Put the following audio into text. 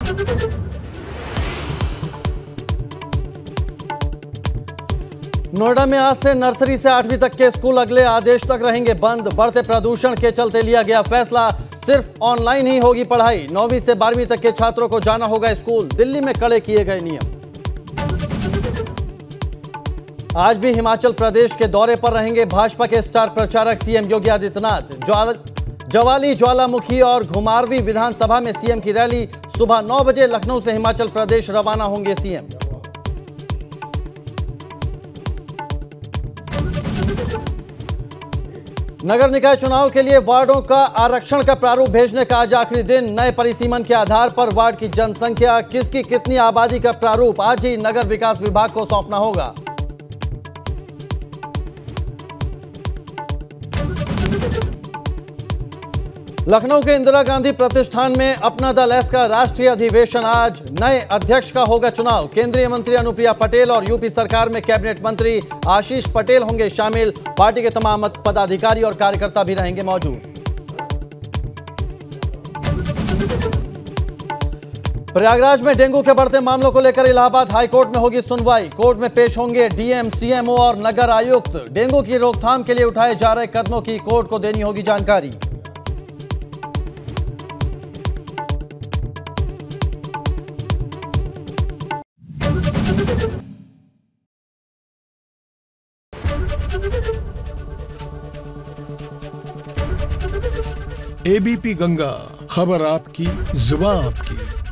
नोएडा में आज से नर्सरी से 8वीं तक के स्कूल अगले आदेश तक रहेंगे बंद। बढ़ते प्रदूषण के चलते लिया गया फैसला, सिर्फ ऑनलाइन ही होगी पढ़ाई। 9वीं से 12वीं तक के छात्रों को जाना होगा स्कूल। दिल्ली में कड़े किए गए नियम। आज भी हिमाचल प्रदेश के दौरे पर रहेंगे भाजपा के स्टार प्रचारक सीएम योगी आदित्यनाथ। ज्वाली, ज्वालामुखी और घुमारवीं विधानसभा में सीएम की रैली। सुबह 9 बजे लखनऊ से हिमाचल प्रदेश रवाना होंगे सीएम। नगर निकाय चुनाव के लिए वार्डों का आरक्षण का प्रारूप भेजने का आज आखिरी दिन। नए परिसीमन के आधार पर वार्ड की जनसंख्या, किसकी कितनी आबादी का प्रारूप आज ही नगर विकास विभाग को सौंपना होगा। लखनऊ के इंदिरा गांधी प्रतिष्ठान में अपना दल एस का राष्ट्रीय अधिवेशन आज। नए अध्यक्ष का होगा चुनाव। केंद्रीय मंत्री अनुप्रिया पटेल और यूपी सरकार में कैबिनेट मंत्री आशीष पटेल होंगे शामिल। पार्टी के तमाम पदाधिकारी और कार्यकर्ता भी रहेंगे मौजूद। प्रयागराज में डेंगू के बढ़ते मामलों को लेकर इलाहाबाद हाईकोर्ट में होगी सुनवाई। कोर्ट में पेश होंगे डीएम, सीएमओ और नगर आयुक्त। डेंगू की रोकथाम के लिए उठाए जा रहे कदमों की कोर्ट को देनी होगी जानकारी। एबीपी गंगा, खबर आपकी, जुबान आपकी।